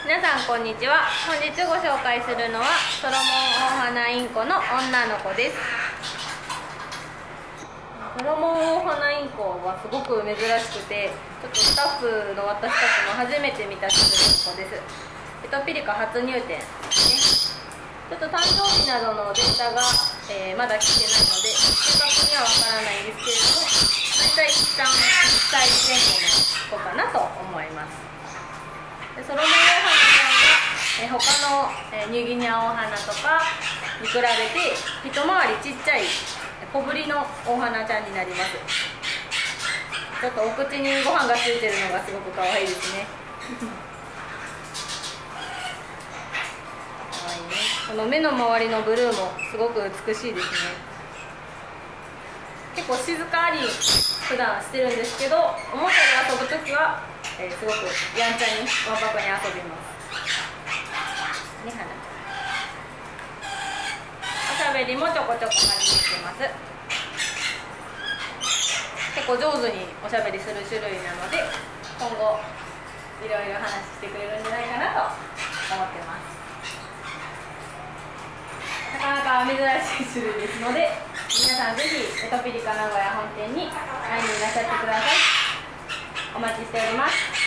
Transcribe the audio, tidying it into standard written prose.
皆さんこんにちは。本日ご紹介するのはソロモンオオハナインコの女の子です。ソロモンオオハナインコはすごく珍しくて、ちょっとスタッフの私たちも初めて見た種類の子です。エトピリカ初入店ですね。ちょっと誕生日などのデータが、まだ来てないので正確にはわからないんですけれども、大体一旦1歳前後の子かなと思います。でソロモンオオハナちゃんは、他の、ニューギニアオオハナとかに比べて一回りちっちゃい小ぶりのオオハナちゃんになります。ちょっとお口にご飯がついてるのがすごく可愛いですね。可愛いね。この目の周りのブルーもすごく美しいですね。結構静かに普段してるんですけど、おもちゃで遊ぶときは、すごくやんちゃにわんぱくに遊びます。ね、はなちゃん。おしゃべりもちょこちょこ始めてます。結構上手におしゃべりする種類なので、今後いろいろ話してくれるんじゃないかなと思ってます。なかなか珍しい種類ですので、皆さんぜひエトピリカ名古屋本店に会いにいらっしゃってください。お待ちしております。